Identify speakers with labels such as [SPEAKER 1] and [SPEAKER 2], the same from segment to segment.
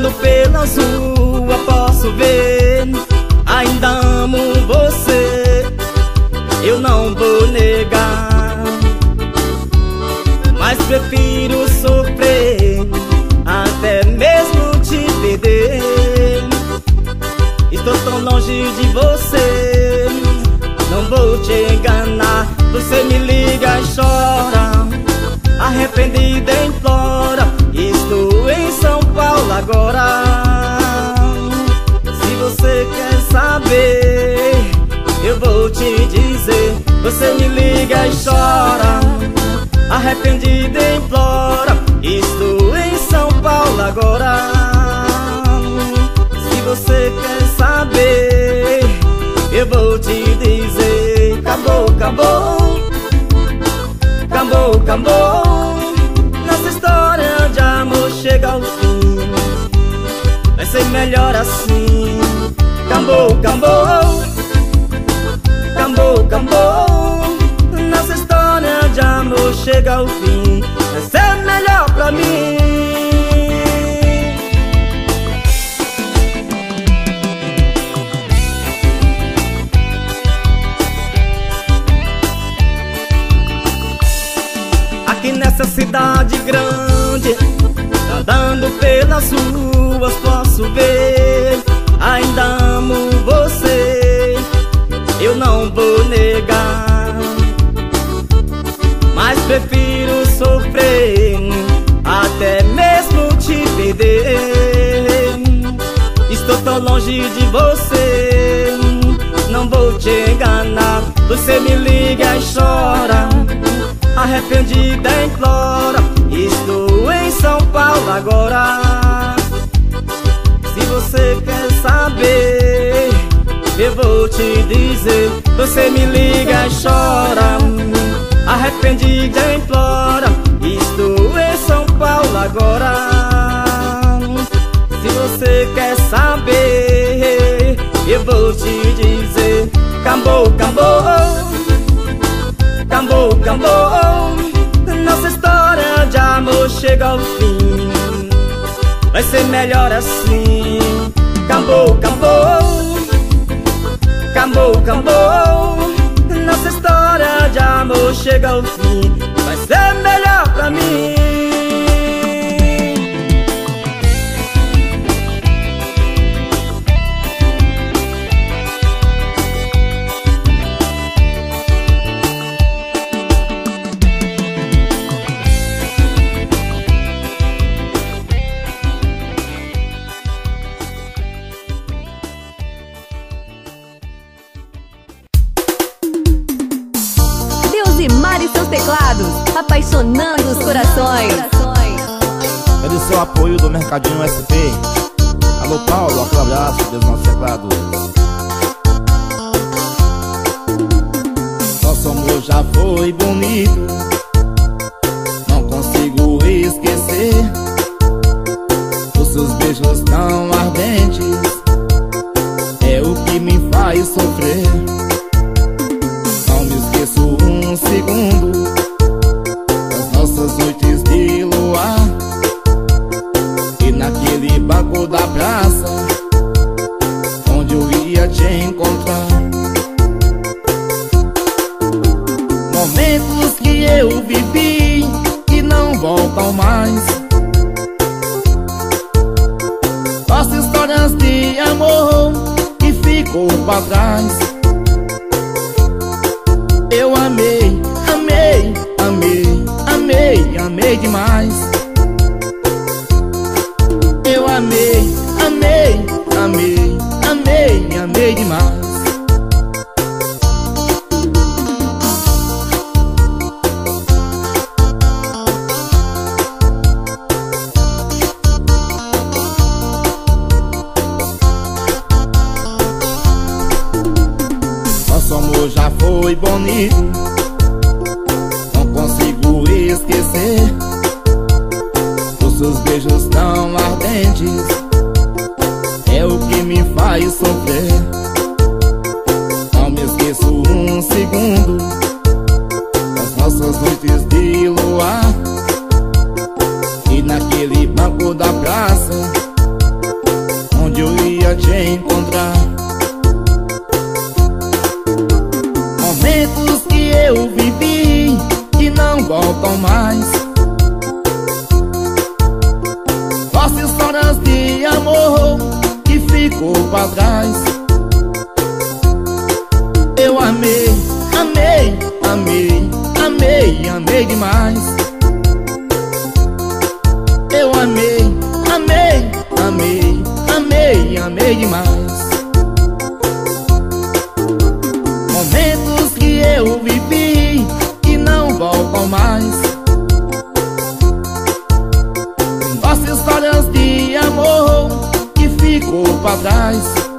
[SPEAKER 1] Andando pelas ruas posso ver, ainda amo você, eu não vou negar. Mas prefiro sofrer, até mesmo te perder. Estou tão longe de você, não vou te enganar. Você me liga e chora, arrependida implora. Estou em São Paulo agora. Se você quer saber, eu vou te dizer. Você me liga e chora, arrependida implora. Estou em São Paulo agora. Se você quer saber, eu vou te dizer. Acabou, acabou, acabou, acabou. Nossa história de amor chega ao fim, vai ser melhor assim. Acabou, acabou, acabou, acabou. Nossa história de amor chega ao fim, vai ser melhor pra mim. Aqui nessa cidade grande, andando pelas ruas posso ver, ainda amo você, eu não vou negar. Mas prefiro sofrer, até mesmo te perder. Estou tão longe de você, não vou te enganar. Você me liga e chora, arrependida implora. Estou em São Paulo agora. Se você quer saber, eu vou te dizer. Você me liga e chora, arrependida implora. Estou em São Paulo agora. Se você quer saber, eu vou te dizer. Acabou, acabou, acabou, acabou. Nossa história de amor chega ao fim, vai ser melhor assim. Acabou, acabou, acabou, acabou. Nossa história de amor chega ao fim, vai ser melhor pra mim.
[SPEAKER 2] E seus teclados, apaixonando os corações.
[SPEAKER 3] Pede o seu apoio do Mercadinho SP. Alô Paulo, aquele abraço, Deus nosso teclado. Nosso amor já foi bonito, não consigo esquecer. Os seus beijos tão ardentes é o que me faz sofrer. Não me esqueço um segundo das nossas noites de luar, e naquele banco da praça onde eu ia te encontrar. Momentos que eu vivi que não voltam mais. Nossas histórias de amor que ficou pra trás. Eu amei, amei, amei, amei, amei demais. Eu amei, amei, amei, amei, amei demais. Nosso amor já foi bonito, não consigo esquecer. Os seus beijos tão ardentes é o que me faz sofrer. Não me esqueço um segundo das nossas noites de luar, e naquele banco da praça ficou pra trás. Eu amei, amei, amei, amei, amei demais. Eu amei, amei, amei, amei, amei demais. Momentos que eu vivi que não voltam mais. Nossas histórias de amor que ficou pra trás.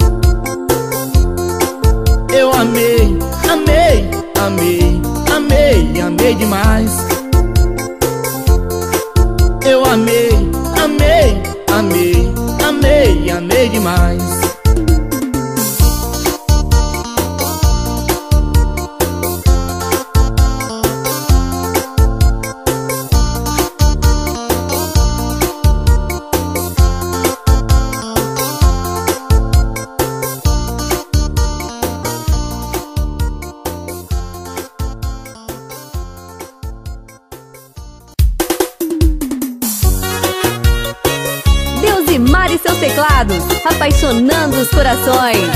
[SPEAKER 3] Eu amei, amei, amei, amei, amei demais. Eu amei, amei, amei, amei, amei demais.
[SPEAKER 2] Deus e seus teclados, apaixonando os corações.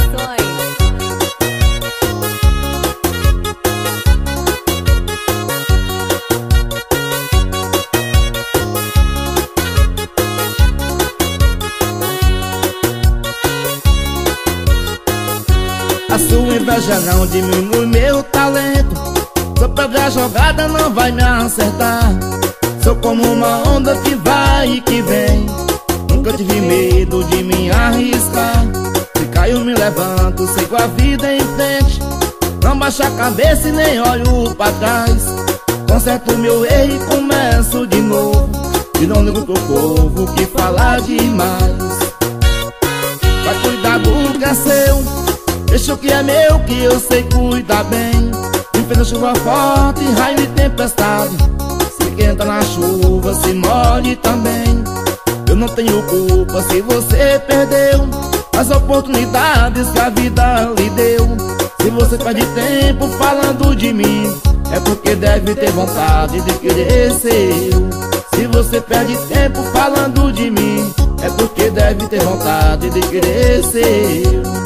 [SPEAKER 3] A sua inveja não diminui meu talento. Só perder a jogada não vai me acertar. Sou como uma onda que vai e que vem. Nunca tive medo de me arriscar. Se caio me levanto, sigo a vida em frente. Não baixo a cabeça e nem olho pra trás. Conserto meu erro e começo de novo. E não ligo pro povo que fala demais. Vai cuidar do que é seu, deixa o que é meu, que eu sei cuidar bem. Enfrenta chuva forte, raio e tempestade. Se quem entra na chuva se molhe também. Eu não tenho culpa se você perdeu as oportunidades que a vida lhe deu. Se você perde tempo falando de mim, é porque deve ter vontade de querer ser eu. Se você perde tempo falando de mim, é porque deve ter vontade de querer ser eu.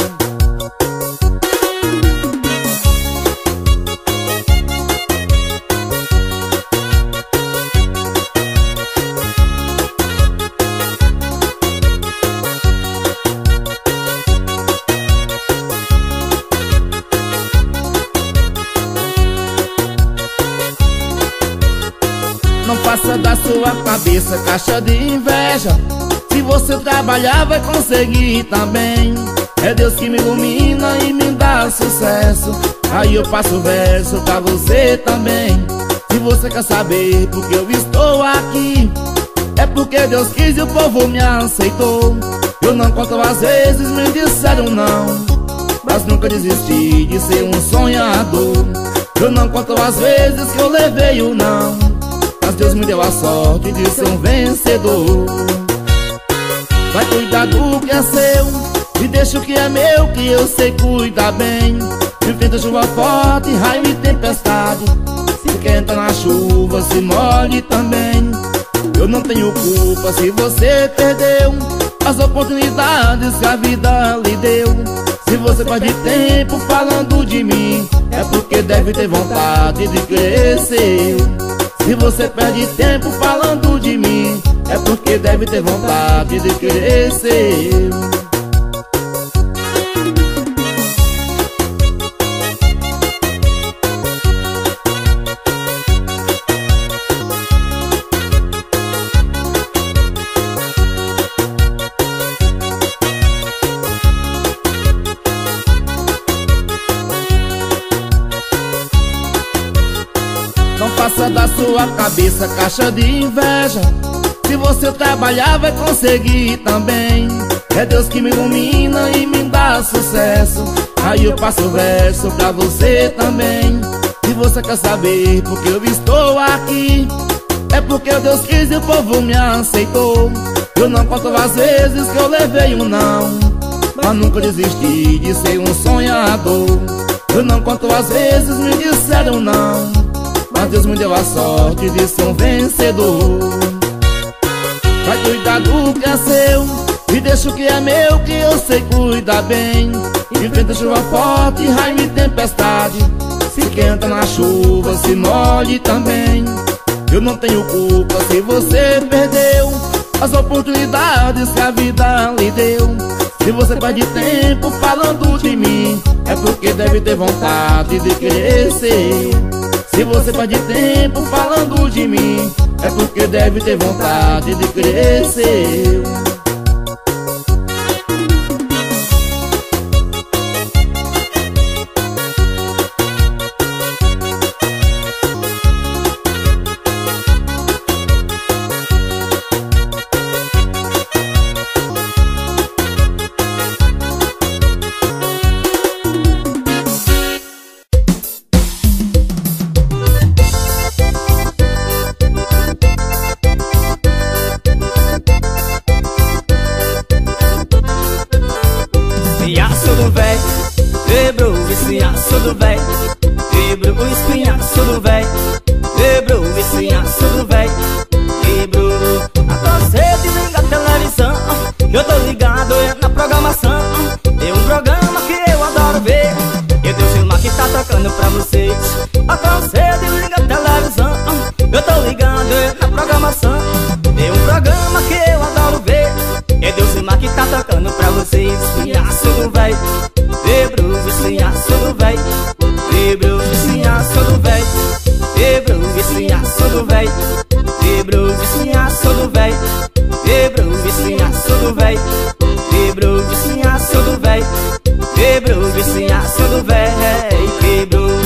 [SPEAKER 3] Não faça da sua cabeça caixa de inveja. Se você trabalhar vai conseguir também. É Deus que me ilumina e me dá sucesso. Aí eu passo o verso pra você também. Se você quer saber por que eu estou aqui, é porque Deus quis e o povo me aceitou. Eu não conto às vezes me disseram não, mas nunca desisti de ser um sonhador. Eu não conto às vezes que eu levei o não, mas Deus me deu a sorte de ser um vencedor. Vai cuidar do que é seu e deixa o que é meu, que eu sei cuidar bem. Enfrenta chuva forte, raio e tempestade. Se quer entrar na chuva, se molhe também. Eu não tenho culpa se você perdeu as oportunidades que a vida lhe deu. Se você perde tempo falando de mim, é porque deve ter vontade de crescer. Se você perde tempo falando de mim, é porque deve ter vontade de crescer. Não faça da sua cabeça caixa de inveja. Se você trabalhar vai conseguir também. É Deus que me ilumina e me dá sucesso. Aí eu passo o verso pra você também. Se você quer saber por que eu estou aqui, é porque Deus quis e o povo me aceitou. Eu não conto as vezes que eu levei um não, mas nunca desisti de ser um sonhador. Eu não conto as vezes me disseram não, mas Deus me deu a sorte de ser um vencedor. Vai cuidar do que é seu Me deixa o que é meu, que eu sei cuidar bem. Enfrenta chuva forte, raio e tempestade. Se quenta na chuva, se molhe também. Eu não tenho culpa se você perdeu as oportunidades que a vida lhe deu. Se você perde tempo falando de mim, é porque deve ter vontade de crescer. Se você perde tempo falando de mim, é porque deve ter vontade de crescer.
[SPEAKER 1] Do véi, quebrou o espinhaço do véi, quebrou o espinhaço do véi, quebrou o espinhaço do véi, quebrou. Agora você desliga a televisão, que eu tô ligado na programação. Tem um programa que eu adoro ver, e tem um filme que tá tocando pra vocês. Agora você desliga a televisão, eu tô ligado na programação. Tem um programa que eu adoro ver, e tem um filme que tá tocando pra vocês. Espinhaço do véi, quebrou o espinhaço do véi, quebrou o espinhaço do véi, quebrou o espinhaço do véi, quebrou o espinhaço do véi, quebrou o espinhaço do véi, quebrou o espinhaço do véi, quebrou o espinhaço do véi, quebrou.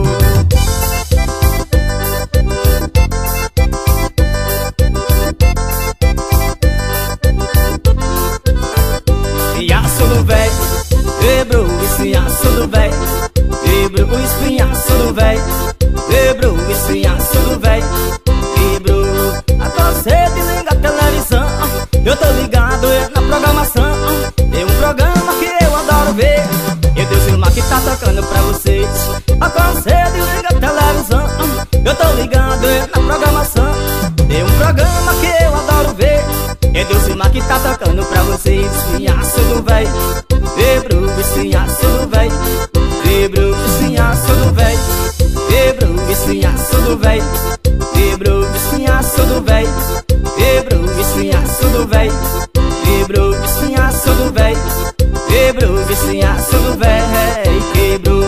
[SPEAKER 1] Espinhaço do véi, quebrou o espinhaço do véi, quebrou o espinhaço do véi, quebrou o espinhaço do véi, quebrou. Agora você desliga a televisão, eu tô ligado na programação. Tem um programa que eu adoro ver, e tem um filme que tá tocando pra vocês. Agora você desliga a televisão, eu tô ligado na programação. Tem um programa que eu adoro ver, e tem um filme que tá tocando pra vocês. Espinhaço do véi, quebrou o espinhaço do véi, quebrou o espinhaço do véi, quebrou o espinhaço do véi, quebrou o espinhaço do véi, quebrou o espinhaço do véi, quebrou o espinhaço do véi, quebrou o espinhaço do véi, quebrou.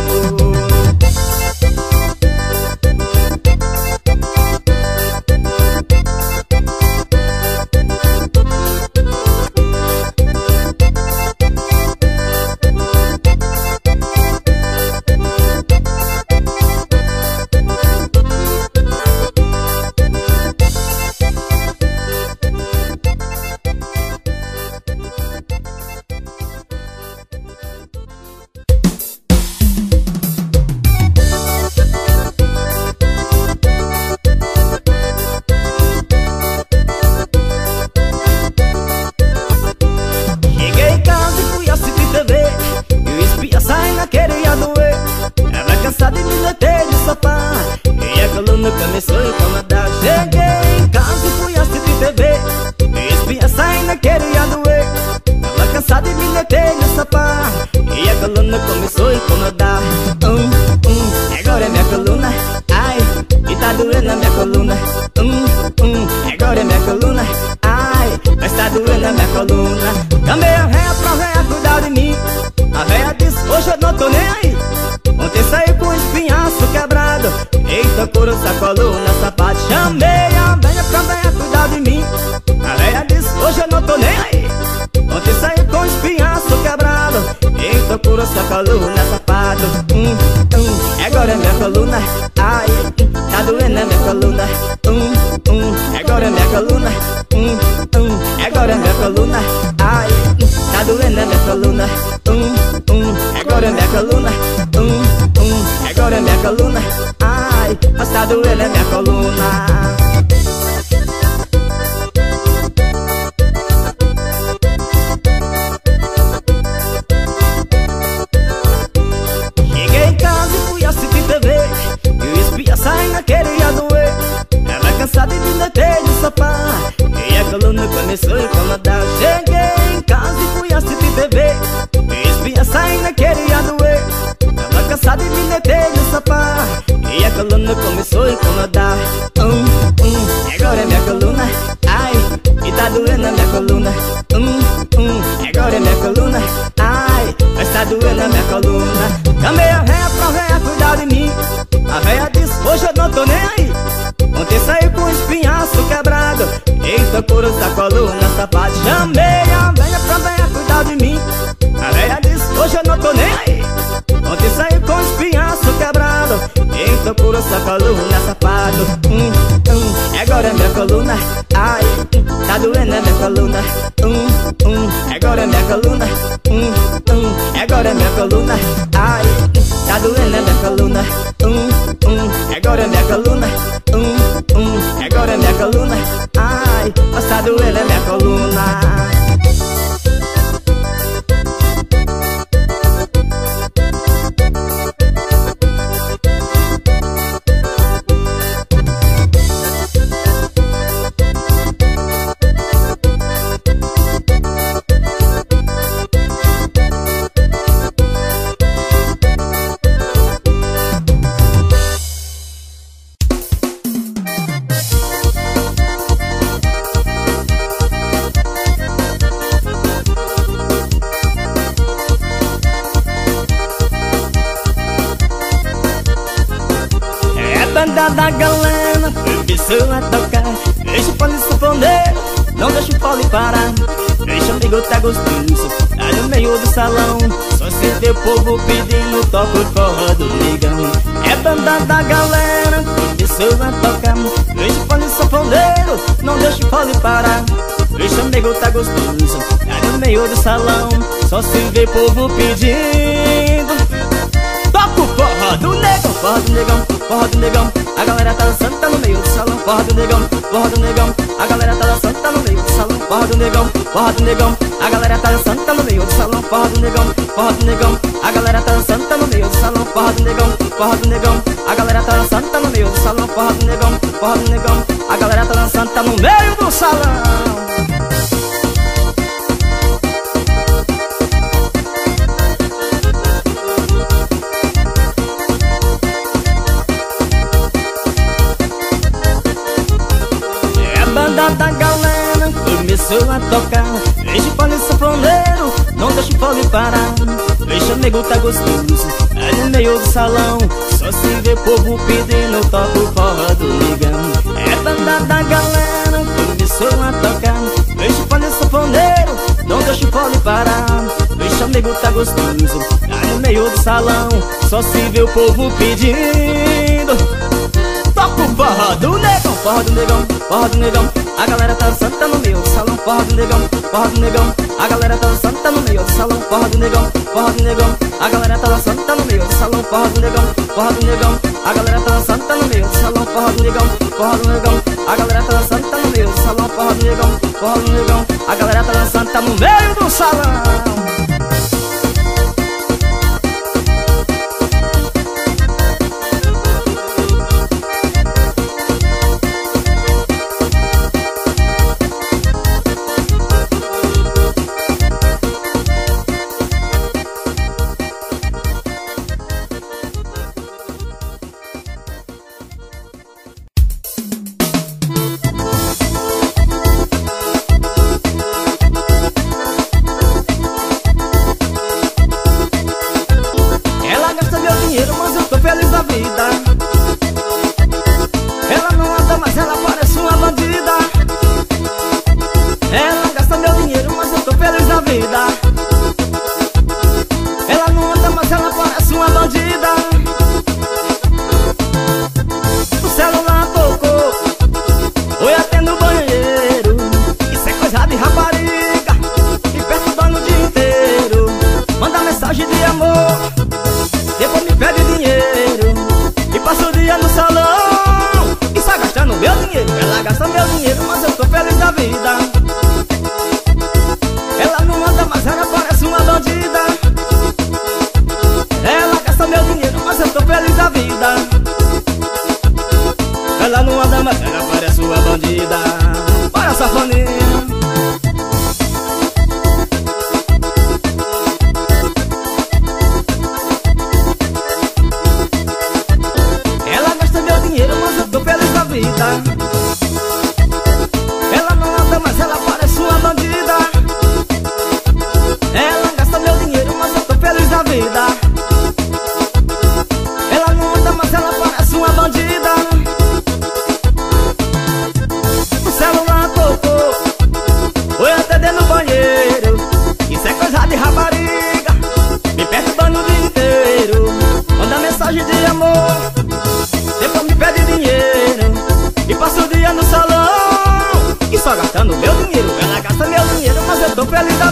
[SPEAKER 1] Começou a incomodar. Cheguei em casa e fui assistir TV, e espinha saindo queria doer. Tava cansado e me deitei no sofá, e a coluna começou a incomodar. Agora é minha coluna, ai, e tá doendo a minha coluna. Agora é minha coluna, ai, mas tá doendo a minha coluna. Chamei a véia pra véia cuidar de mim. A véia disse, hoje eu não tô nem aí. Ontem saí com o espinhaço quebrado, eita, couro, essa coluna, sapato. Chamei a véia pra véia cuidar de mim. A véia disse, hoje eu não tô nem aí. Ontem saí com o espinhaço quebrado, eita, couro, essa coluna, sapato. Agora é minha coluna, ai, tá doendo a minha coluna. Agora é minha coluna, agora é minha coluna, ai, tá doendo a minha coluna. Agora é minha coluna, agora é minha coluna, ai, mas tá doendo a minha coluna. Cheguei em casa e fui assistir TV, e o espinha saindo queria doer. Tava cansado e me deitei no sofá, e a coluna começou a incomodar. Cheguei em casa vontade de meter no sofá e a coluna começou a incomodar. Agora é minha coluna, ai, e tá doendo a minha coluna. Agora é minha coluna, ai, mas tá doendo a minha coluna. Chamei a véia pra véia cuidar de mim. A véia disse, hoje eu não tô nem aí. Ontem saiu com o espinhaço quebrado, eita por essa coluna safada. Chamei a véia pra véia cuidar de mim. A véia disse, hoje eu não tô nem aí. Ontem saiu com o espinhaço quebrado, eita por essa coluna safado. Agora é minha coluna, ai, tá doendo a minha coluna. Agora é minha coluna, agora é minha coluna, ai, tá doendo a minha coluna. Agora é minha coluna, agora é minha coluna, ai, mas tá doendo a minha coluna. Da galera, começou a tocar. Deixa o fole sanfoneiro, não deixa o fole parar. Deixa o amigo tá gostoso, tá no meio do salão. Só sente o povo pedindo, toca o forró do negão. É banda da galera, começou a tocar. Deixa o fole sanfoneiro, não deixa o fole parar. Deixa o amigo tá gostoso, tá no meio do salão. Só se vê povo pedindo, toca o forró do negão. Forró do negão, forró do negão. A galera tá dançando, tá no meio do salão. Forró do negão, forró do negão. A galera tá dançando, tá no meio do salão. Forró do negão, forró do negão. A galera tá dançando, tá no meio do salão. Forró do negão, forró do negão. A galera tá dançando, tá no meio do salão. Forró do negão, forró do negão. A galera tá dançando, tá no meio do salão. Forró do negão, forró do negão. A galera tá dançando, tá no meio do salão. Da galera começou a tocar. Deixa o fole sanfoneiro, não deixa o fole parar. Deixa o nego tá gostoso, tá no meio do salão. Só se vê povo pedindo, toca o forró do negão. É banda da galera começou a tocar. Deixa o fole sanfoneiro, não deixa o fole parar. Deixa o nego tá gostoso, tá no meio do salão. Só se vê o povo pedindo, toca o forró do negão. Forró do negão, forró do negão. A galera tá dançando, tá no meio do salão. Forró do negão, forró do negão. A galera tá dançando, tá no meio do salão. Forró do negão, forró do negão. A galera tá dançando, tá no meio do salão. Forró do negão, forró do negão. A galera tá dançando, tá no meio do salão. Forró do negão, forró do negão. A galera tá dançando, tá no meio do salão. Forró do negão, forró do negão. A galera tá dançando, tá no meio do salão. Ela gasta meu dinheiro, mas eu tô feliz da vida. Ela não anda, mas ela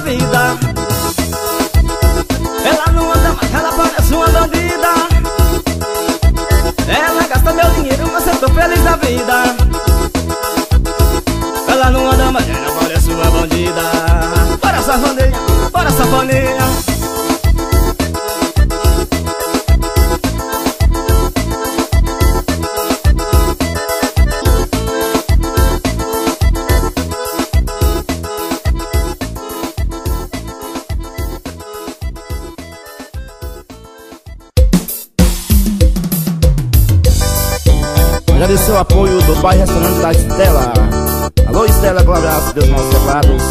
[SPEAKER 1] vida. Ela não anda mais, ela parece uma bandida. Ela gasta meu dinheiro, mas eu tô feliz da vida. Ela não anda mais, ela parece uma bandida. Bora safaneia, bora safaneia.
[SPEAKER 3] Agradecer o apoio do pai restaurante da Estela. Alô Estela, com um abraço, Deus nossos separados.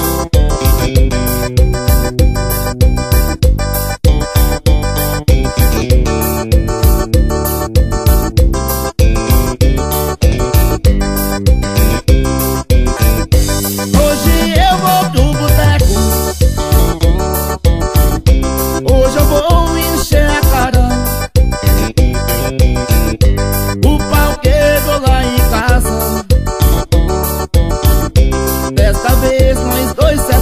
[SPEAKER 3] Hoje eu vou pro boteco, hoje eu vou encher a cara. O pau quebrou lá em casa, desta vez nós dois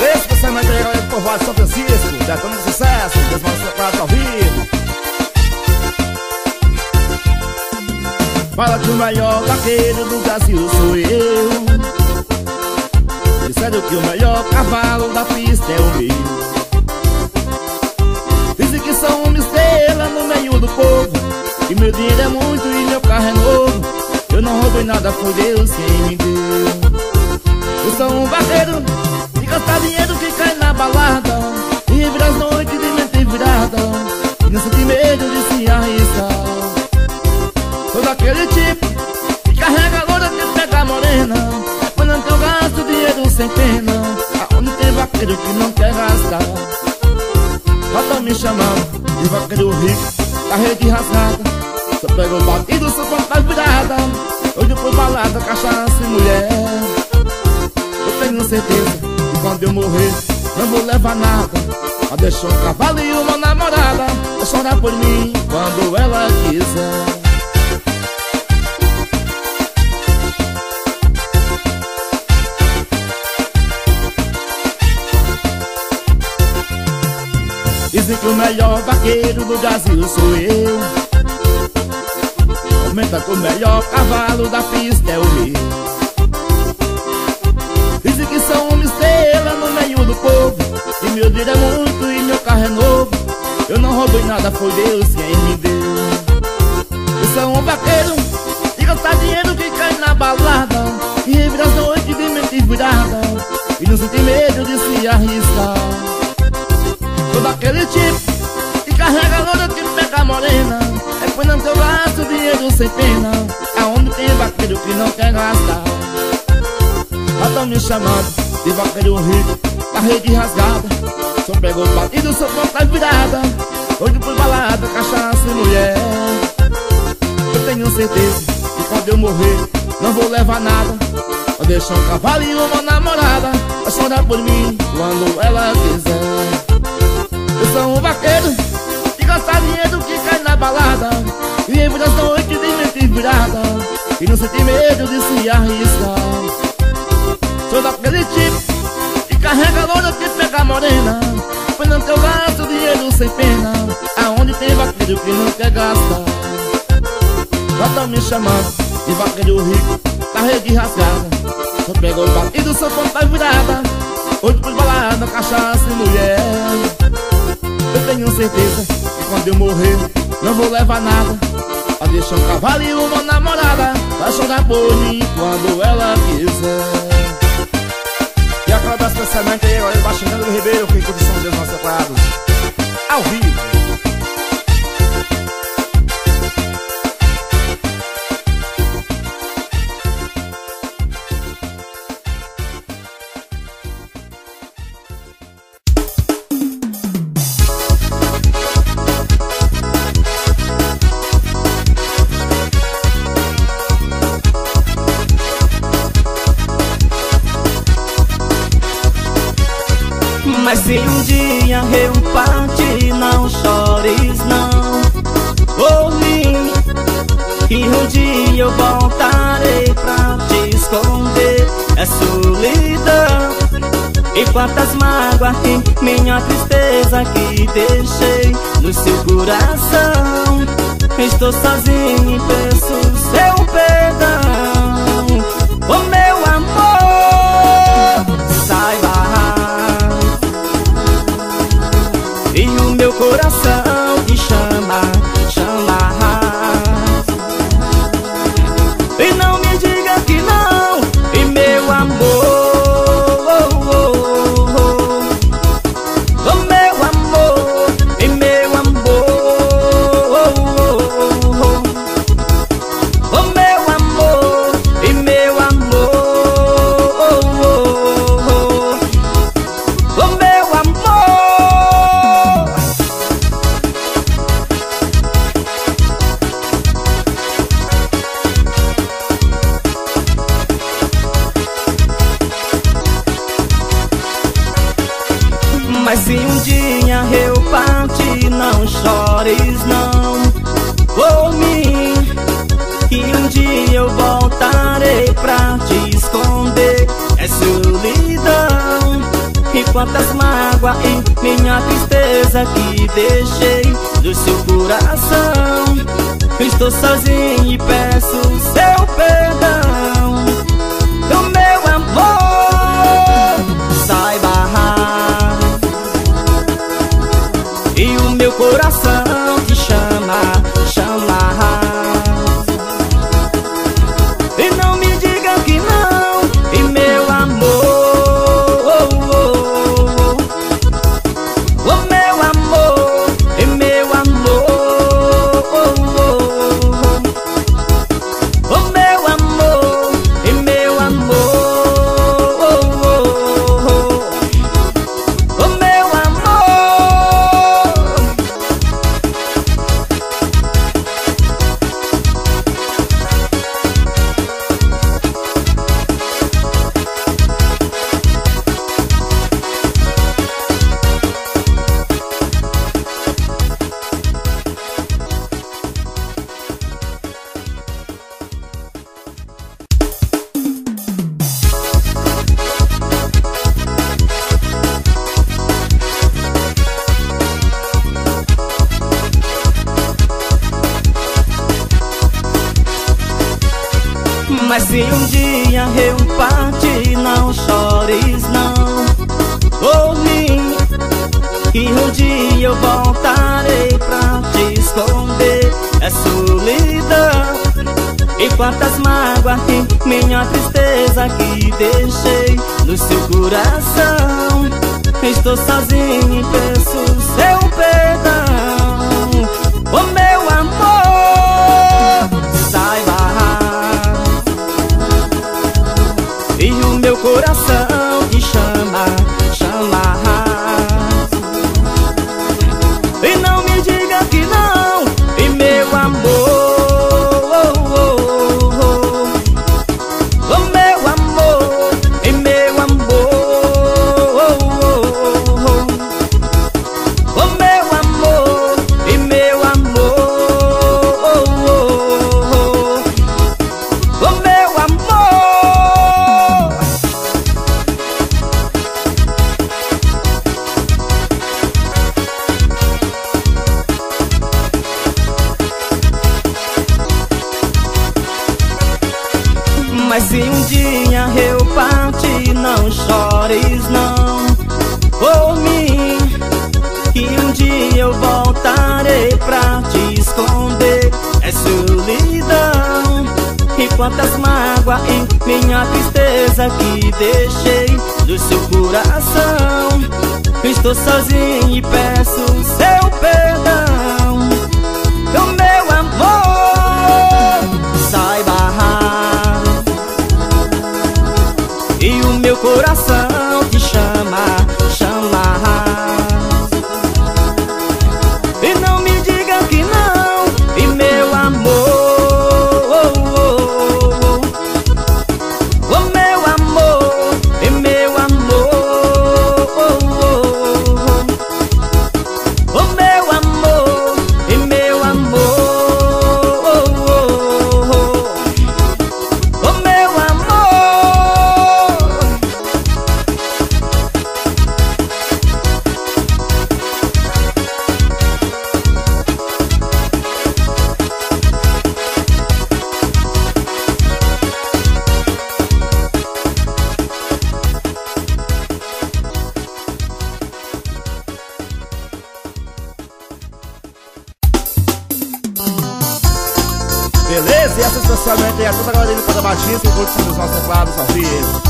[SPEAKER 3] Esse pensamento aí, galera do povoado de São Francisco, detonando sucesso, Deus Manos Teclados ao vivo. Fala que o melhor vaqueiro do Brasil sou eu. Disseram que o melhor cavalo da pista é o meu. Dizem que sou uma estrela no meio do povo, que meu dinheiro é muito e meu carro é novo. Eu não roubei nada, foi Deus quem me deu. Eu sou um vaqueiro de gastar dinheiro que cai na balada, e vira as noites de mente virada, e não sente medo de se arriscar. Sou daquele tipo que carrega a loura que pega a morena, mas não tem gasto dinheiro sem pena, aonde tem vaqueiro que não quer gastar. Já tão me chamando de vaqueiro rico, da rede rasgada. Só pego o batido, sou conta virada. Hoje por balada, cachaça e mulher. Eu tenho certeza que quando eu morrer não vou levar nada, mas deixou um cavalo e uma namorada pra chorar por mim quando ela quiser. Dizem que o melhor vaqueiro do Brasil sou eu. Aumenta que o melhor cavalo da pista é o meu. Dizem que sou uma estrela no meio do povo, e meu dinheiro é muito e meu carro é novo. Eu não roubei nada, foi Deus quem me deu. Eu sou um vaqueiro de gastar dinheiro que cai na balada, e revira as noites de mente virada, e não sente medo de se arriscar. Sou daquele tipo que carrega a loura que pega a morena, é pois não teu gasto dinheiro sem pena, aonde tem vaqueiro que não quer gastar. Já tão me chamando de vaqueiro rico, da rede rasgada. Só pego o batido, sou conta virada. Hoje por balada, cachaça e mulher. Eu tenho certeza que quando eu morrer não vou levar nada, vou deixar um cavalo e uma namorada pra chorar por mim quando ela quiser. Eu sou um vaqueiro que gasta dinheiro que cai na balada, e vive as noites de mente virada, e não sente medo de se arriscar. Sou daquele tipo que carrega a loura que pega a morena, pois não teu gasto dinheiro sem pena, aonde tem vaqueiro que não quer gastar. Já tão me chamando de vaqueiro rico, da rede rasgada. Só pego o batido, sou conta virada. Hoje por balada, cachaça e mulher. Eu tenho certeza que quando eu morrer não vou levar nada, pra deixar um cavalo e uma namorada pra chorar por mim quando ela quiser. E aquela das pensamento aí, olha, Baixinando do Ribeiro, que curte São Deus Manos Teclados ao vivo.
[SPEAKER 1] Mas se um dia eu partir, não chores não por mim, que um dia eu voltarei pra te esconder. É solidão e quantas mágoas e minha tristeza que deixei no seu coração. Estou sozinho e peço seu perdão. Oh meu amor, saiba, e o meu coração te chama, chama. E não me diga que não, e meu amor, oh meu amor, e meu amor, oh meu amor, e meu amor, oh meu amor. Mas se um dia eu partir, não chores não por mim, que um dia eu voltarei pra te esconder. É solidão e quantas mágoas e minha tristeza que deixei do seu coração. Estou sozinho e peço seu perdão. Do meu amor, saiba, e o meu coração te chama, chama. E não me diga que não, e meu amor, oh meu amor, e meu amor, oh meu amor, e meu amor, oh meu amor. Mas se um dia eu partir, não chores não por mim, que um dia eu voltarei pra te esconder. É solidão e quantas mágoas e minha tristeza que deixei no seu coração. Estou sozinho e peço seu perdão. Oh meu amor, saiba, e o meu coração te chama, chama. E não me diga que não, e meu amor, oh meu amor, e meu amor, oh meu amor, e meu amor, oh meu amor. Mas se um dia eu partir, não chores não por mim, que um dia eu voltarei pra te esconder. É solidão e quantas mágoas e minha tristeza que deixei do seu coração. Estou sozinho e peço seu perdão. Do meu amor, saiba, e o meu coração te chama, chama. E não me diga que não, e meu amor, oh meu amor, e meu amor, oh meu amor, e meu amor, oh meu amor.
[SPEAKER 3] Beleza? E essa especialmente aí a toda a galera de Cada Batista que curte os nossos teclados ao vivo.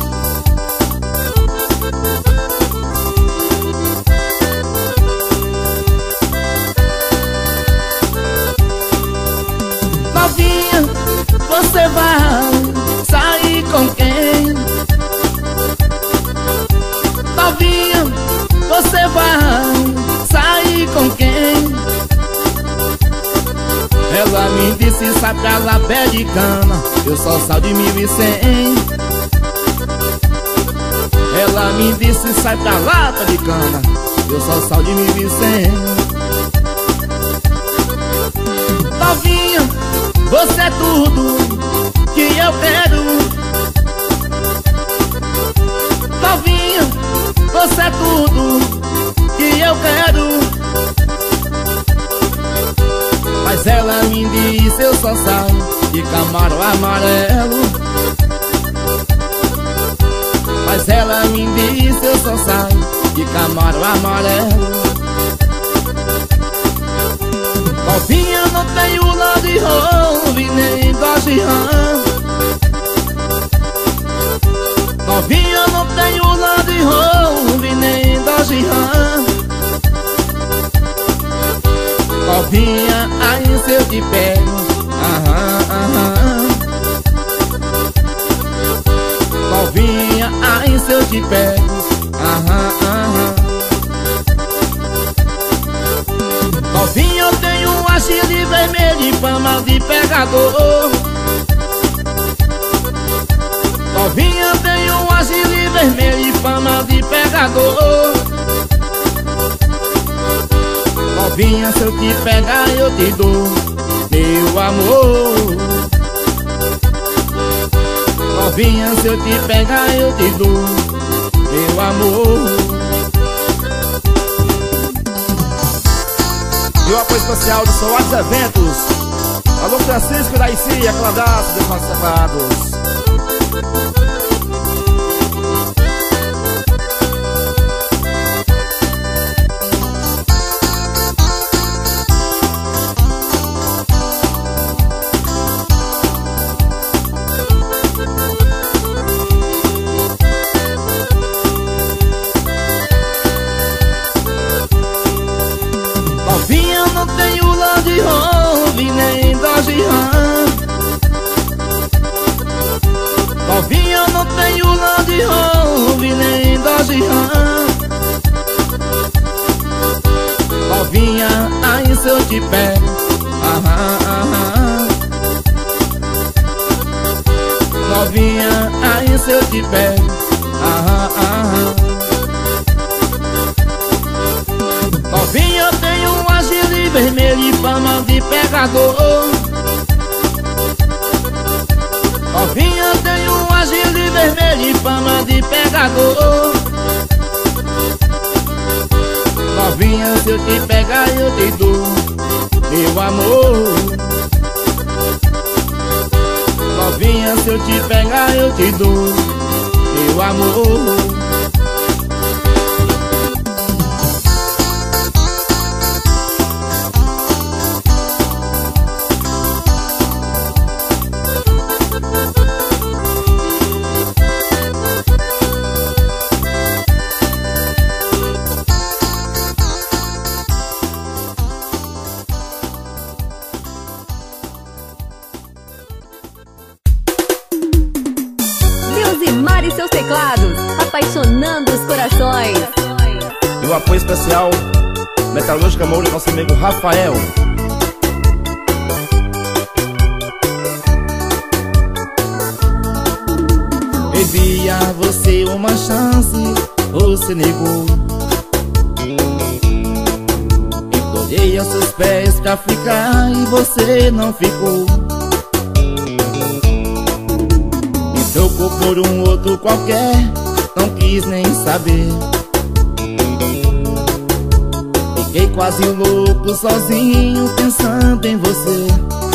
[SPEAKER 4] Novinha, você vai sair com quem? Novinha, você vai sair com quem?
[SPEAKER 3] Ela me disse, sai pra lá, pé de cana, eu só sal de 1.100. Ela me disse, sai pra lá, tá de cana, eu só sal de 1.100.
[SPEAKER 4] Novinha, você é tudo que eu quero. Novinha, você é tudo que eu quero. Mas ela me disse eu só saio de Camaro amarelo. Mas ela me disse eu só saio de Camaro amarelo. Novinha, não tenho Land Rover nem Dodge Ram. Novinha, não tenho Land Rover nem Dodge Ram. Novinha, aí se eu te pego, novinha, aí se eu te pego, novinha, eu tenho um agile vermelho e fama de pegador. Novinha, eu tenho um agile vermelho e fama de pegador. Novinha, se eu te pegar eu te dou meu amor. Novinha, se eu te pegar eu te dou meu amor.
[SPEAKER 3] E o apoio especial do Soares Eventos. Alô Francisco e Daisy, aquela abraço dos nossos separados.
[SPEAKER 4] Novinha, não tenho Land Rover nem Dodge Ram. Novinha, não tenho Land Rover nem Dodge Ram. Novinha, aí se eu te pego, novinha, aí se eu te pego, novinha, eu tenho um agile vermelho e fama de pegador. Novinha, eu tenho um agile vermelho e fama de pegador. Novinha, se eu te pegar eu te dou meu amor. Novinha, se eu te pegar eu te dou meu amor.
[SPEAKER 2] Milzimar e seus teclados, apaixonando os corações.
[SPEAKER 3] E o apoio especial Metalúrgica Moura, nosso amigo Rafael.
[SPEAKER 4] Pedi a você uma chance, você negou. Implorei aos seus pés pra ficar e você não ficou. Me trocou por um outro qualquer, não quis nem saber. Fiquei quase louco sozinho pensando em você.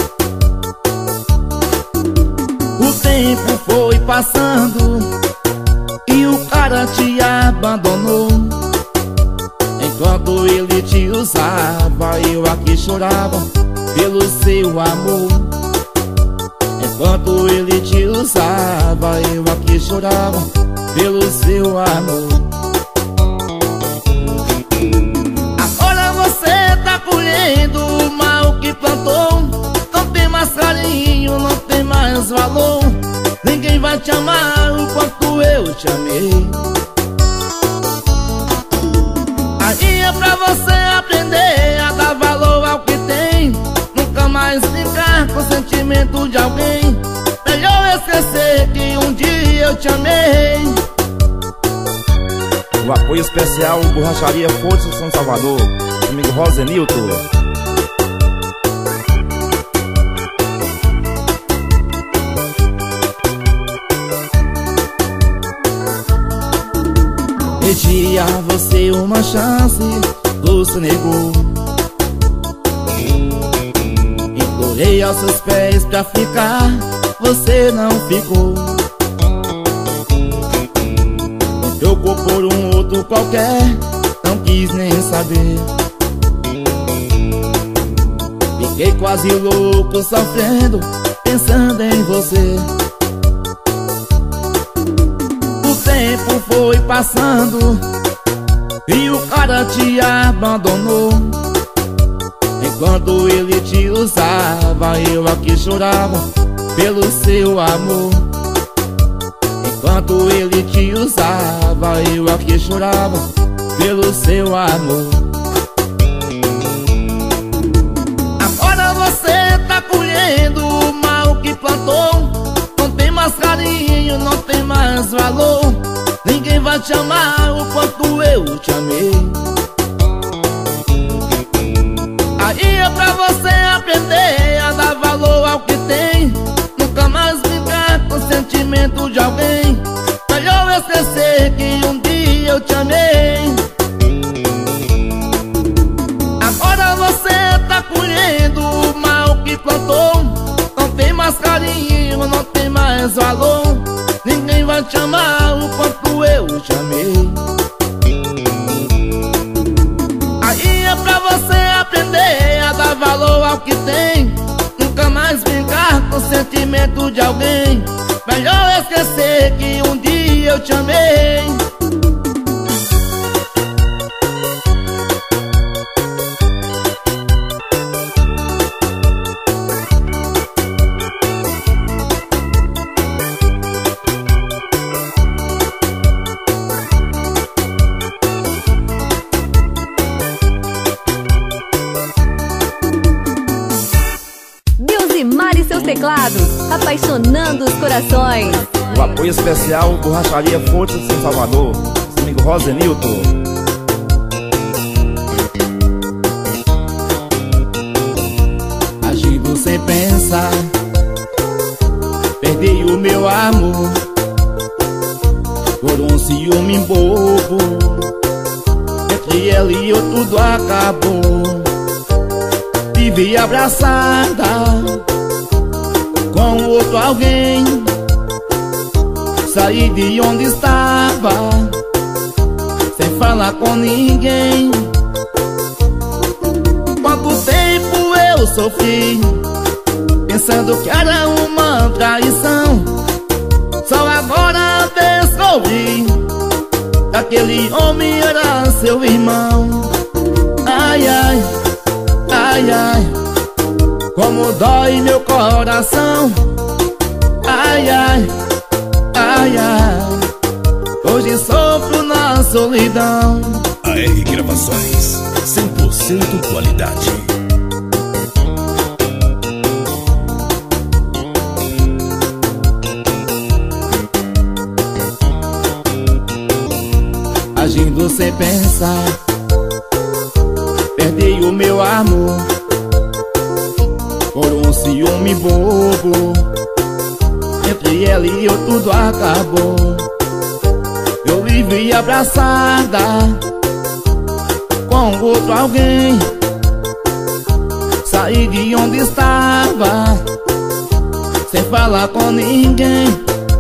[SPEAKER 4] O tempo foi passando e o cara te abandonou. Enquanto ele te usava, eu aqui chorava pelo seu amor. Enquanto ele te usava, eu aqui chorava pelo seu amor. Agora você tá colhendo o mal que plantou. Não tem mais carinho, não tem mais valor. Ninguém vai te amar o quanto eu te amei. Aí é pra você aprender a dar valor ao que tem. Nunca mais brincar com o sentimento de alguém. Melhor esquecer que um dia eu te amei.
[SPEAKER 3] O apoio especial Borracharia Força São Salvador, amigo Rosenilton. Pedi a você uma chance, você negou. Implorei aos seus pés pra ficar, você não ficou. Me trocou por um outro qualquer, não quis nem saber. Fiquei quase louco, sofrendo, pensando em você. O tempo foi passando e o cara te abandonou. Enquanto ele te usava, eu aqui chorava pelo seu amor. Enquanto ele te usava, eu aqui chorava pelo seu amor. Agora você tá colhendo o mal que plantou. Não tem mais carinho, não tem mais valor. Ninguém vai te amar o quanto eu te amei. Aí é pra você aprender a dar valor ao que tem. Nunca mais brincar com o sentimento de alguém. Melhor esquecer que um dia eu te amei. Agora você tá colhendo o mal que plantou. Não tem mais carinho, não tem mais valor. Ninguém vai te amar o quanto eu te amei. Aí é pra você aprender a dar valor ao que tem. Nunca mais brincar com o sentimento de alguém. Melhor esquecer que um dia eu te amei.
[SPEAKER 2] Mari seus teclados, apaixonando os corações.
[SPEAKER 5] O apoio especial Borracharia Fontes em Salvador, amigo Rosenilton.
[SPEAKER 3] Agindo sem pensar, perdi o meu amor por um ciúme bobo. Entre ela e eu tudo acabou. Vivi abraçada com outro alguém. Saí de onde estava sem falar com ninguém. Quanto tempo eu sofri pensando que era uma traição. Só agora descobri que aquele homem era seu irmão. Ai, ai, ai, ai, como dói meu coração. Ai, ai, ai, ai, hoje sofro na solidão.
[SPEAKER 6] AR Gravações, 100% qualidade.
[SPEAKER 3] Agindo sem pensar, perdi o meu amor por um ciúme bobo. Entre ela e eu tudo acabou. Eu vivi abraçada com outro alguém. Saí de onde estava sem falar com ninguém.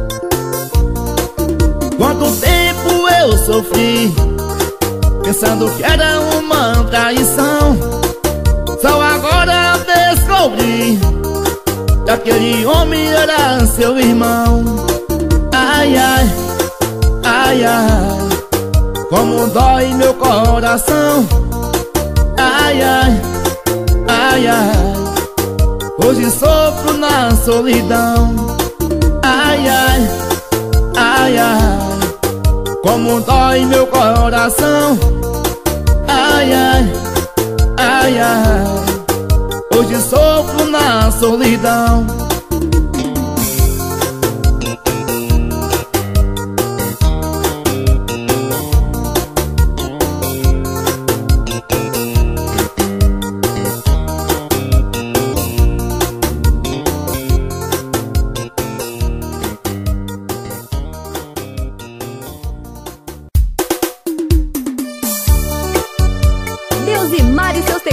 [SPEAKER 3] Quanto tempo eu sofri pensando que era uma traição. Só agora descobri que aquele homem era seu irmão. Ai, ai, ai, ai, como dói meu coração. Ai, ai, ai, ai, hoje sofro na solidão. Ai, ai, ai, ai, como dói meu coração. Ai, ai, ai, ai, hoje sofro na solidão.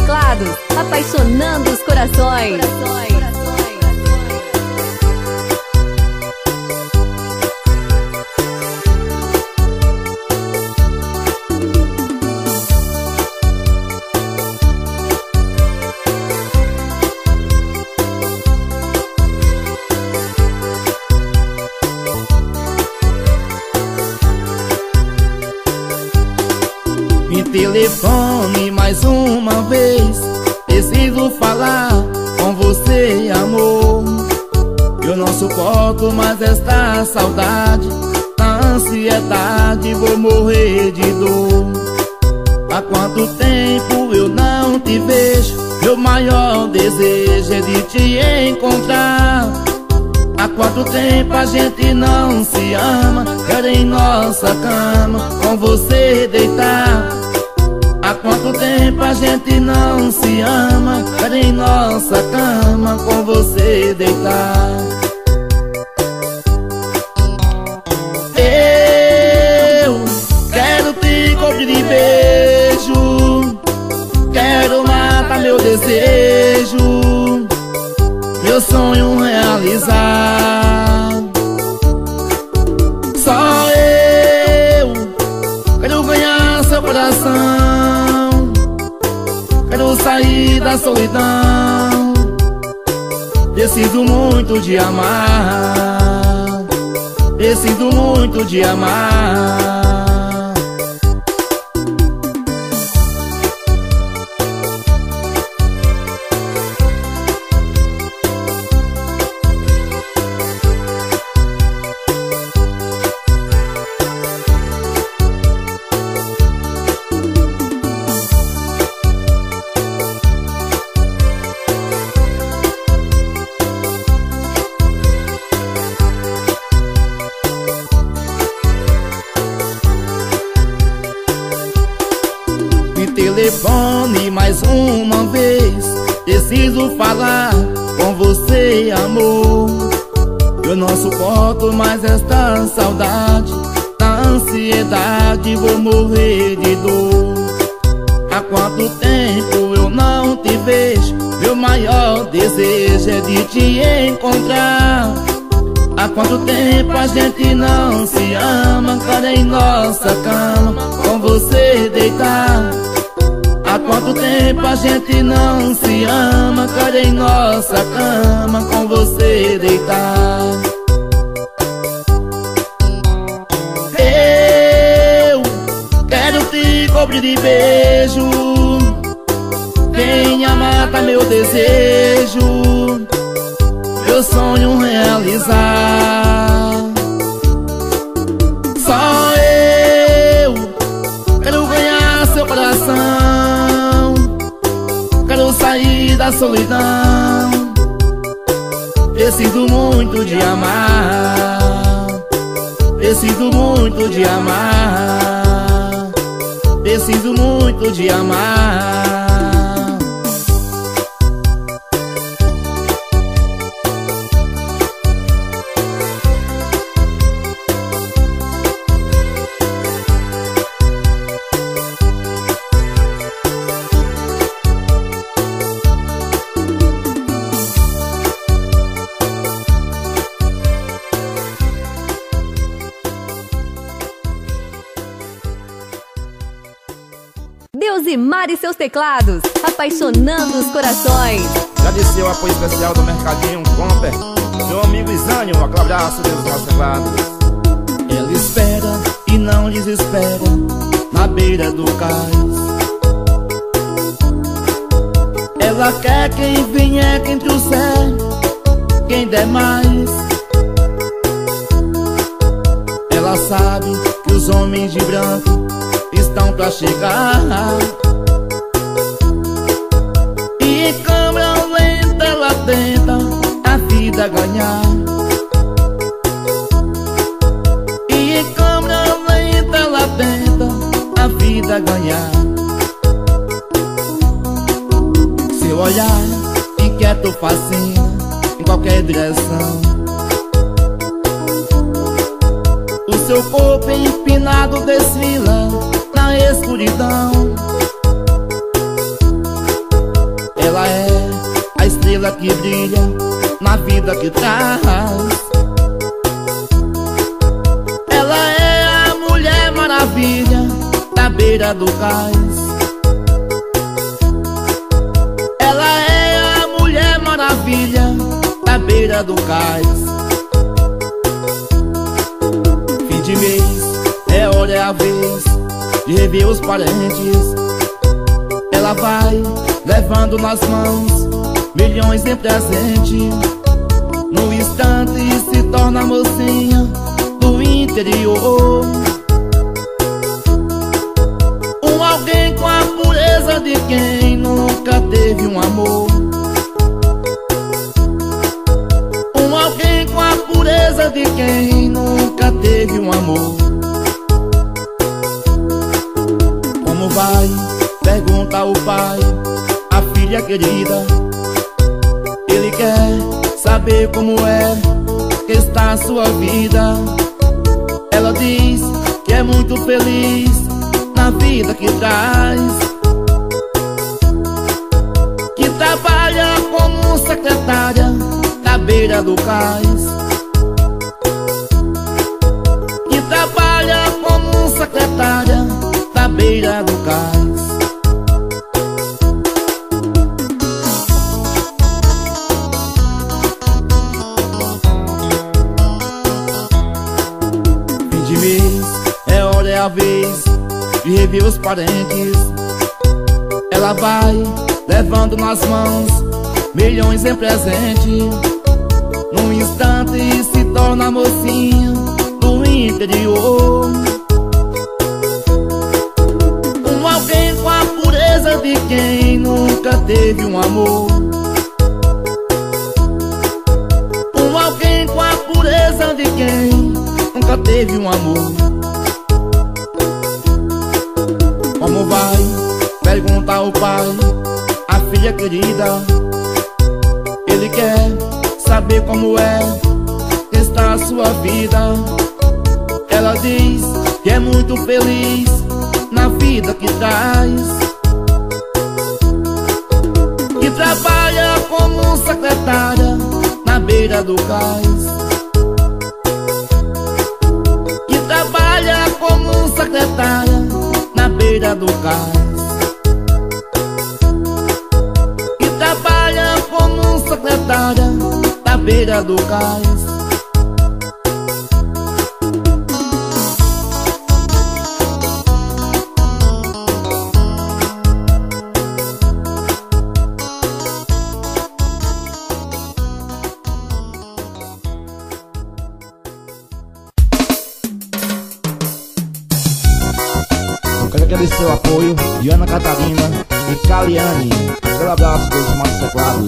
[SPEAKER 2] teclados, apaixonando os corações.
[SPEAKER 3] Me telefone mais uma vez, preciso falar com você, amor. Eu não suporto mais esta saudade, na ansiedade vou morrer de dor. Há quanto tempo eu não te vejo, meu maior desejo é de te encontrar. Há quanto tempo a gente não se ama, quero em nossa cama com você deitar. Há quanto tempo a gente não se ama, quero em nossa cama com você deitar. Eu quero te cobrir de beijo, quero matar meu desejo, meu sonho realizar. Só eu quero ganhar seu coração, quero sair da solidão. Preciso muito de amar, preciso muito de amar. Telefone mais uma vez, preciso falar com você, amor. Eu não suporto mais esta saudade, na ansiedade vou morrer de dor. Há quanto tempo eu não te vejo, meu maior desejo é de te encontrar. Há quanto tempo a gente não se ama, quero em nossa cama com você deitar. Há quanto tempo a gente não se ama, quero em nossa cama com você deitar. Eu quero te cobrir de beijo, venha matar meu desejo, meu sonho realizar. Só eu quero ganhar seu coração, quero sair da solidão. Preciso muito de amar, preciso muito de amar, preciso muito de amar.
[SPEAKER 2] Deusimar e seus teclados, apaixonando os corações.
[SPEAKER 5] Agradecer o apoio especial do Mercadinho Comper, meu amigo Isânio, aquele abraço Deus nos teclados.
[SPEAKER 3] Ela espera e não desespera na beira do cais. Ela quer quem vier, quem trouxer, quem der mais. Ela sabe que os homens de branco estão pra chegar, e em câmera lenta ela tenta a vida ganhar. E em câmera lenta ela tenta a vida ganhar. Seu olhar inquieto fascina em qualquer direção. O seu corpo empinado desfila na escuridão. beira do cais. Ela é a Mulher Maravilha da beira do cais. Fim de mês, é hora, é a vez de rever os parentes. Ela vai levando nas mãos milhões em presente. No instante se torna mocinha do interior. Alguém com a pureza de quem nunca teve um amor. Alguém com a pureza de quem nunca teve um amor. Como vai? Pergunta o pai, a filha querida. Ele quer saber como é que está a sua vida. Ela diz que é muito feliz na vida que traz, que trabalha como secretária na beira do cais, que trabalha como secretária na beira do cais. Fim de mês, é hora, é a vez de rever os parentes. Ela vai levando nas mãos milhões em presente. Num instante se torna mocinha do interior. Alguém com a pureza de quem nunca teve um amor. Alguém com a pureza de quem nunca teve um amor. Como vai? Pergunta o pai, a filha querida. Ele quer saber como é que está a sua vida. Ela diz que é muito feliz na vida que traz, que trabalha como secretária na beira do cais, que trabalha como secretária na beira do cais, que trabalha como secretária na beira do cais.
[SPEAKER 5] Quero agradecer o apoio de Ana Catarina e Caliane. Aquele abraço dos nossos teclados.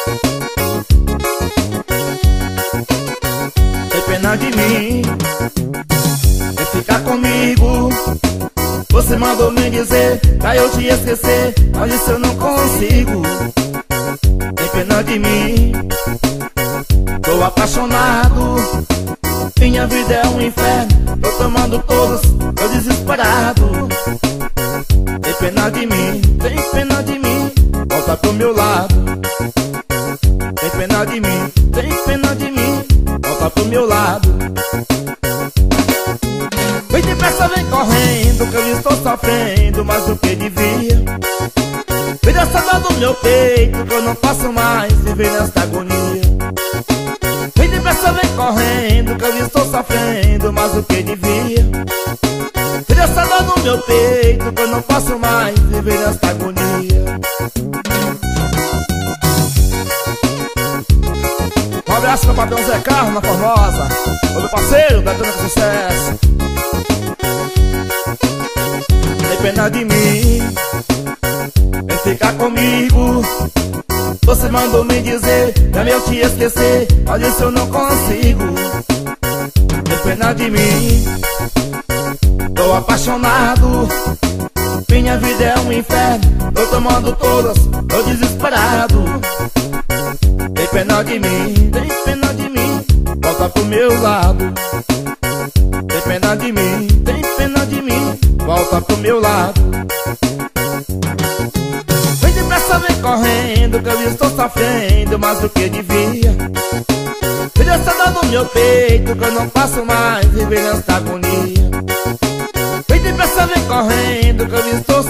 [SPEAKER 3] Tem pena de mim, é ficar comigo. Você mandou me dizer pra eu te esquecer, mas isso eu não consigo. Tem pena de mim, tô apaixonado. Minha vida é um inferno, tô tomando todos, tô desesperado. Tem pena de mim, tem pena de mim, volta pro meu lado. Tem pena de mim, tem pena de mim, volta pro meu lado. Vem depressa, vem correndo, que eu estou sofrendo mais do que devia. Vem dessa dor do meu peito, que eu não posso mais viver nesta agonia. Vem depressa, vem correndo, que eu estou sofrendo mais do que devia. Vem dessa dor no meu peito, que eu não posso mais viver nesta agonia. Um abraço pro patrão Zé Carlos na Formosa, o meu parceiro da Cana com Sucesso. Tem pena de mim, vem ficar comigo. Você mandou me dizer pra eu te esquecer, mas isso eu não consigo. Tem pena de mim, tô apaixonado. Minha vida é um inferno, tô tomando todas, tô desesperado. Tem pena de mim, tem pena de mim, volta pro meu lado. Tem pena de mim, tem pena de mim, volta pro meu lado. Vem depressa, vem correndo, que eu estou sofrendo mais do que devia. Vem dessa dor no meu peito, que eu não posso mais viver nesta agonia. Vem depressa, vem correndo,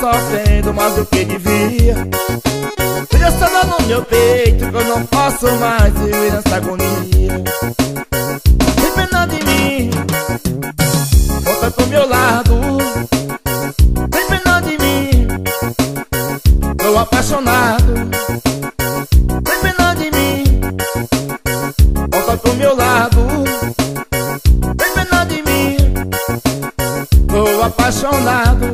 [SPEAKER 3] sofrendo mais do que devia. Tira essa dor no meu peito que eu não posso mais viver nessa agonia. Tem pena de mim, volta pro meu lado. Tem pena de mim, tô apaixonado. Tem pena de mim, volta pro meu lado. Tem pena de mim, tô apaixonado.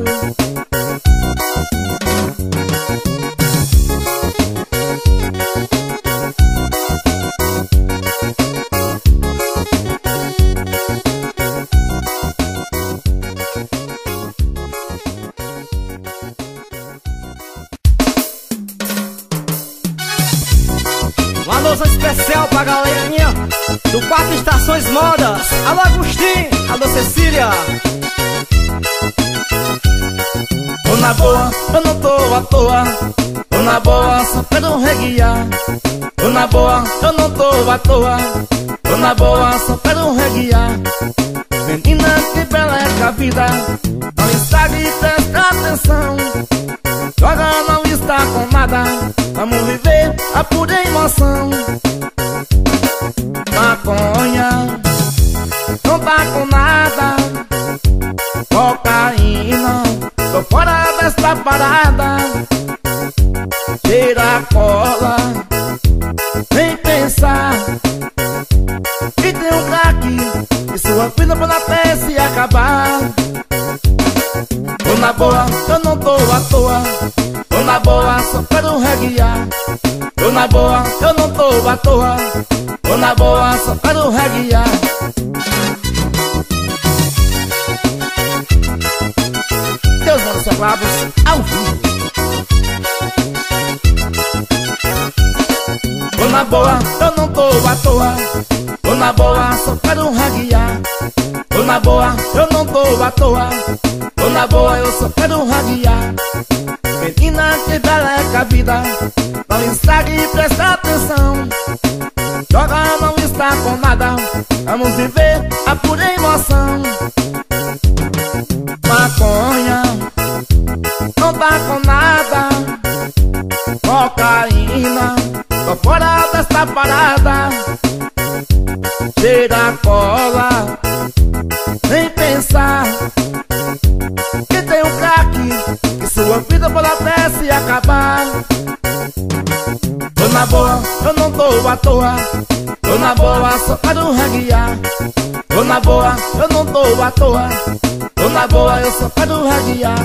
[SPEAKER 1] Uma lousa especial pra galerinha do 4 Estações Modas. Alô Agostinho, alô Cecília.
[SPEAKER 3] Tô na boa, eu não tô à toa. Tô na boa, só quero reguiar. Tô na boa, eu não tô à toa. Tô na boa, só quero reguiar. Menina, que bela é a vida. Não está de presta atenção. Joga não está com nada. Vamos viver a pura emoção. Maconha não tá com nada. Cocaína, tô fora desta parada. Cheira a cola, nem pensar. E tem um crack, e sua vida pode até se acabar. Tô na boa, eu não tô à toa. Tô na boa, só quero reguiar. Tô na boa, eu não tô à toa. Tô na boa, só quero reguiar. Deus manda teclados ao vivo. Tô na boa, eu não tô à toa. Tô na boa, só quero reguiar. Tô na boa, eu não tô à toa. Tô na boa, eu só quero reguiar. Menina, que bela é a vida. Não estrague e presta atenção. Joga não está com nada. Vamos viver a pura emoção. Maconha não tá com nada. Cocaína, tô fora desta parada. Cheira a cola, nem pensar. Que tem um crack, que sua vida pode até se acabar. Tô na boa, eu não tô à toa. Tô na boa, só quero reguiar. Tô na boa, eu não tô à toa. Tô na boa, eu só quero reguiar.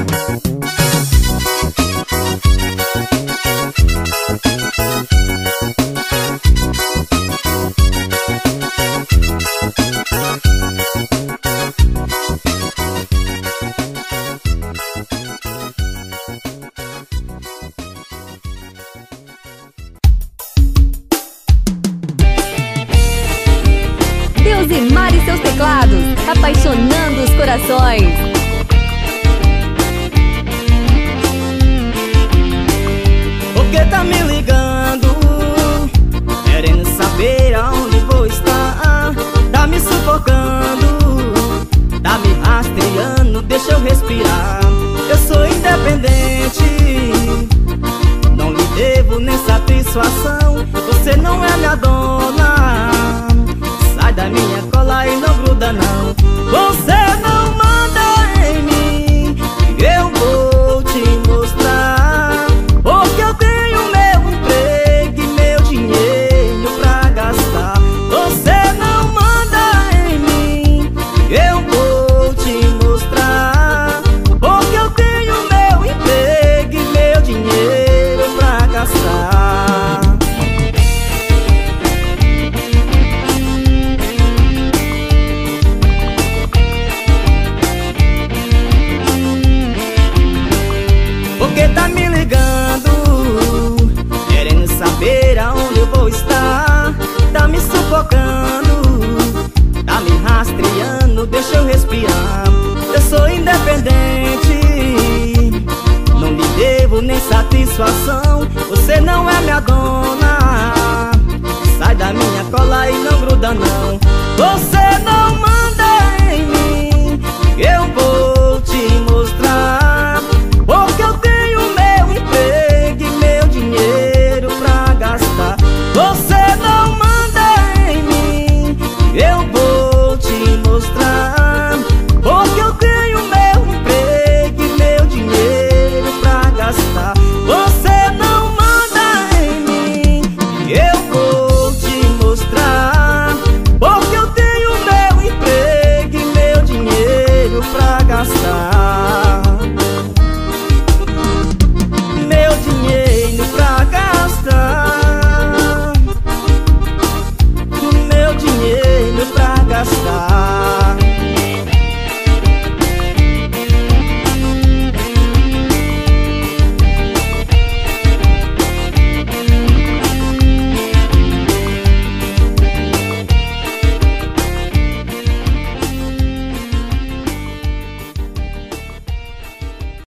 [SPEAKER 2] Deusimar e seus teclados, apaixonando os corações.
[SPEAKER 1] Por que tá me ligando? Querendo saber aonde vou estar. Tá me sufocando, tá me rastreando, deixa eu respirar. Eu sou independente, não lhe devo nem satisfação. Você não é minha dona. Sai da minha cola e não gruda não. Você não manda em mim, eu vou te mostrar. Porque eu tenho meu emprego e meu dinheiro pra gastar. Você não manda em mim, eu vou te mostrar. Porque eu tenho meu emprego e meu dinheiro pra gastar. Porque tá me ligando, querendo saber aonde eu vou estar. Tá me sufocando, tá me rastreando, deixa eu respirar. Eu sou independente,